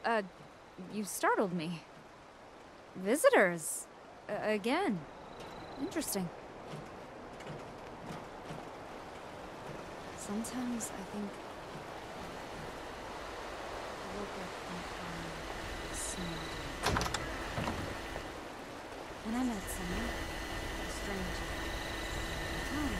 You startled me. Visitors. Again. Interesting. Sometimes I think I woke up and found smelled. And I met someone, a stranger. Tell me,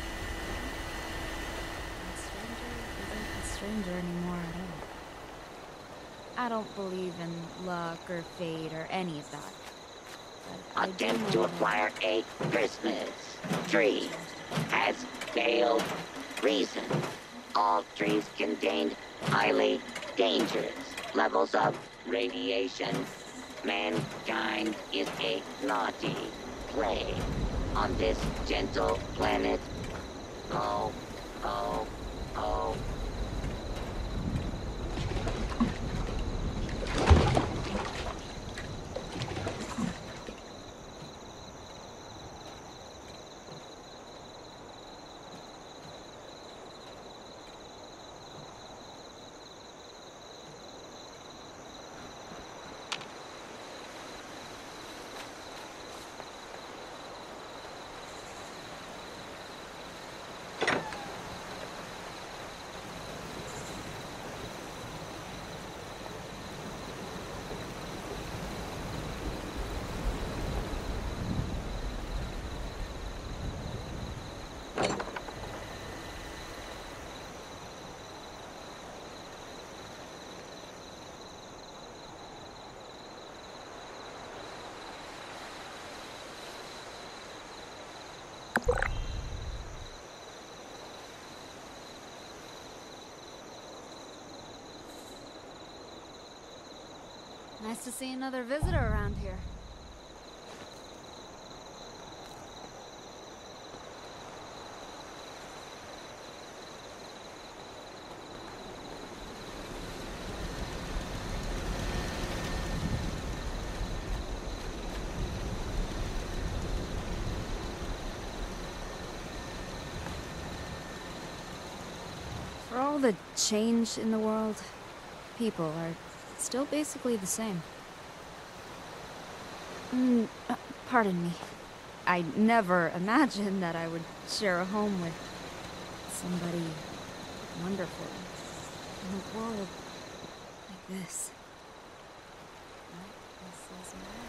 that stranger isn't a stranger anymore at all. I don't believe in luck or fate or any of that. But I do Attempt know to that acquire a Christmas tree has failed. Reason: all trees contained highly dangerous levels of radiation. Mankind is a naughty plague on this gentle planet. Oh, oh, oh. nice to see another visitor around here. For all the change in the world, people are still basically the same. Pardon me. I never imagined that I would share a home with somebody wonderful in a world like this. This is mine.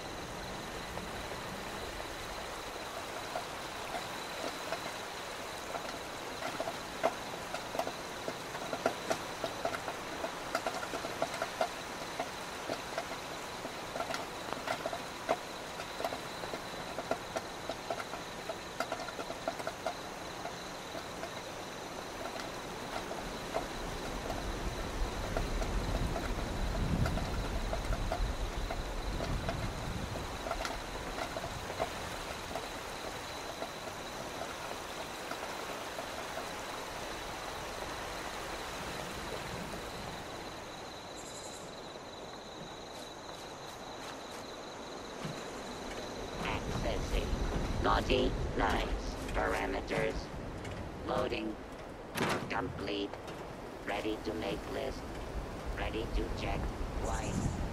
Accessing. Naughty, nice. Parameters. Loading. Complete. Ready to make list. Ready to check. Twice.